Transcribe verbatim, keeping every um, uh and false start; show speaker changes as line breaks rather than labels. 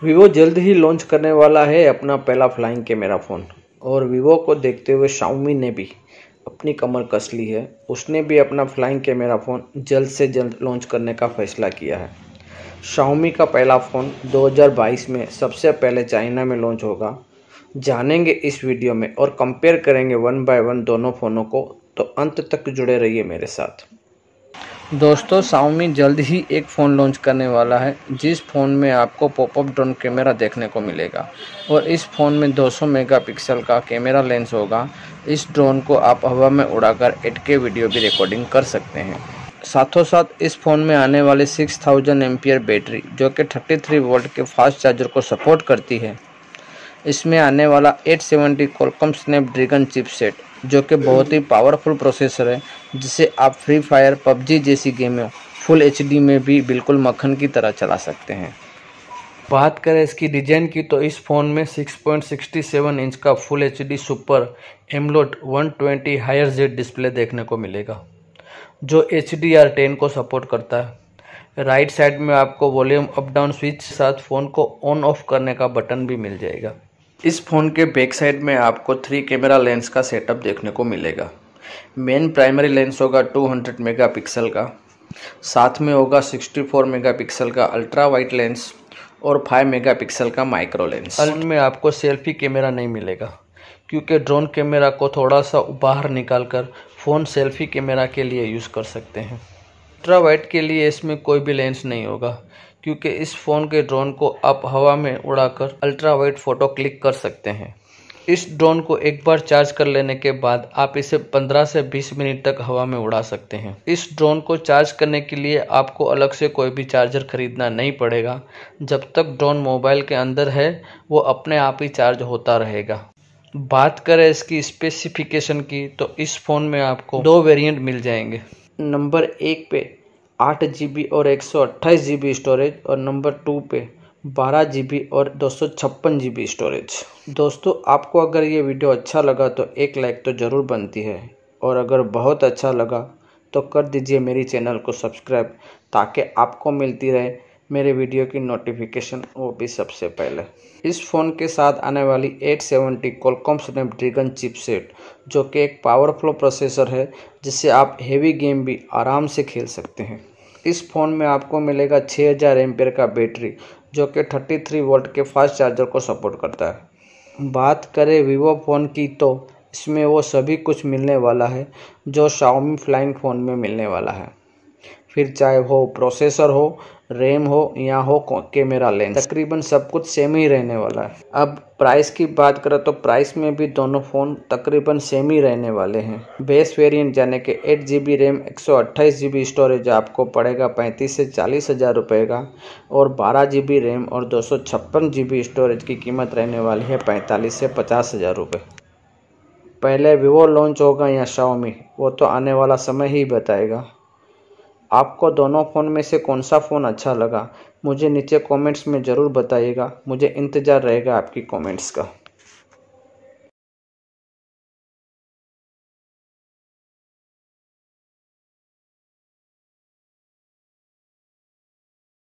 Vivo जल्द ही launch करने वाला है अपना पहला फ्लाइंग कैमरा फ़ोन और वीवो को देखते हुए शाओमी ने भी अपनी कमर कस ली है। उसने भी अपना फ्लाइंग कैमरा फ़ोन जल्द से जल्द लॉन्च करने का फैसला किया है। शाओमी का पहला फ़ोन दो हज़ार बाईस में सबसे पहले चाइना में लॉन्च होगा। जानेंगे इस वीडियो में और कंपेयर करेंगे वन बाय वन दोनों फ़ोनों को, तो अंत तक जुड़े रहिए मेरे साथ। दोस्तों, शाओमी जल्द ही एक फ़ोन लॉन्च करने वाला है जिस फ़ोन में आपको पॉपअप ड्रोन कैमरा देखने को मिलेगा और इस फ़ोन में दो सौ मेगापिक्सल का कैमरा लेंस होगा। इस ड्रोन को आप हवा में उड़ाकर एट के वीडियो भी रिकॉर्डिंग कर सकते हैं। साथों साथ इस फ़ोन में आने वाली सिक्स थाउजेंड एम्पियर बैटरी जो कि तैंतीस वोल्ट के फास्ट चार्जर को सपोर्ट करती है। इसमें आने वाला आठ सौ सत्तर क्वालकॉम स्नैपड्रैगन चिपसेट जो कि बहुत ही पावरफुल प्रोसेसर है, जिसे आप फ्री फायर पबजी जैसी गेमों फुल एचडी में भी बिल्कुल मक्खन की तरह चला सकते हैं। बात करें इसकी डिज़ाइन की तो इस फ़ोन में छह पॉइंट छह सात इंच का फुल एचडी सुपर एमोलेड एक सौ बीस हायर जेड डिस्प्ले देखने को मिलेगा जो एच डी आर टेन को सपोर्ट करता है। राइट साइड में आपको वॉल्यूम अप डाउन स्विच साथ फ़ोन को ऑन ऑफ करने का बटन भी मिल जाएगा। इस फ़ोन के बैक साइड में आपको थ्री कैमरा लेंस का सेटअप देखने को मिलेगा। मेन प्राइमरी लेंस होगा दो सौ मेगापिक्सल का, साथ में होगा चौंसठ मेगापिक्सल का अल्ट्रा वाइड लेंस और पाँच मेगापिक्सल का माइक्रो लेंस। फ़ोन में आपको सेल्फी कैमरा नहीं मिलेगा क्योंकि ड्रोन कैमरा को थोड़ा सा बाहर निकालकर फ़ोन सेल्फी कैमरा के लिए यूज़ कर सकते हैं। अल्ट्रा वाइड के लिए इसमें कोई भी लेंस नहीं होगा क्योंकि इस फ़ोन के ड्रोन को आप हवा में उड़ाकर अल्ट्रा वाइड फ़ोटो क्लिक कर सकते हैं। इस ड्रोन को एक बार चार्ज कर लेने के बाद आप इसे पंद्रह से बीस मिनट तक हवा में उड़ा सकते हैं। इस ड्रोन को चार्ज करने के लिए आपको अलग से कोई भी चार्जर खरीदना नहीं पड़ेगा। जब तक ड्रोन मोबाइल के अंदर है वो अपने आप ही चार्ज होता रहेगा। बात करें इसकी स्पेसिफिकेशन की तो इस फ़ोन में आपको दो वेरिएंट मिल जाएंगे। नंबर एक पे आठ जी बी और एक सौ अट्ठाईस जी बी स्टोरेज और नंबर टू पे बारह जी बी और दो सौ छप्पन जी बी स्टोरेज। दोस्तों, आपको अगर ये वीडियो अच्छा लगा तो एक लाइक तो ज़रूर बनती है और अगर बहुत अच्छा लगा तो कर दीजिए मेरी चैनल को सब्सक्राइब ताकि आपको मिलती रहे मेरे वीडियो की नोटिफिकेशन, वो भी सबसे पहले। इस फ़ोन के साथ आने वाली आठ सौ सत्तर क्वालकॉम स्नैपड्रैगन चिपसेट जो कि एक पावरफुल प्रोसेसर है जिससे आप हेवी गेम भी आराम से खेल सकते हैं। इस फ़ोन में आपको मिलेगा छह हज़ार एम्पियर का बैटरी जो कि तैंतीस वोल्ट के फास्ट चार्जर को सपोर्ट करता है। बात करें वीवो फ़ोन की तो इसमें वो सभी कुछ मिलने वाला है जो शाओमी फ्लाइंग फ़ोन में मिलने वाला है, फिर चाहे हो प्रोसेसर हो, रैम हो या हो कैमरा लेंस, तकरीबन सब कुछ सेम ही रहने वाला है। अब प्राइस की बात करें तो प्राइस में भी दोनों फ़ोन तकरीबन सेम ही रहने वाले हैं। बेस वेरिएंट यानी कि आठ जी बी रैम एक सौ अट्ठाईस जी बी स्टोरेज आपको पड़ेगा पैंतीस से चालीस हज़ार रुपये का और बारह जी बी रैम और दो सौ छप्पन जी बी स्टोरेज की कीमत रहने वाली है पैंतालीस से पचास हज़ार रुपये। पहले वीवो लॉन्च होगा या शाओमी, वो तो आने वाला समय ही बताएगा। आपको दोनों फ़ोन में से कौन सा फ़ोन अच्छा लगा मुझे नीचे कमेंट्स में ज़रूर बताइएगा। मुझे इंतज़ार रहेगा आपकी कमेंट्स का।